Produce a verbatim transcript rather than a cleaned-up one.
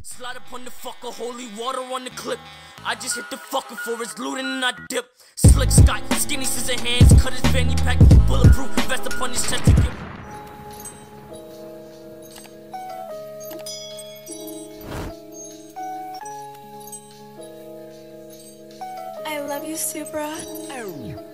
Slide upon the fucker, holy water on the clip. I just hit the fucker for his looting and I dip. Slick Scott, skinny scissor hands, cut his fanny pack. Bulletproof vest upon his chest to get. I love you, Supra.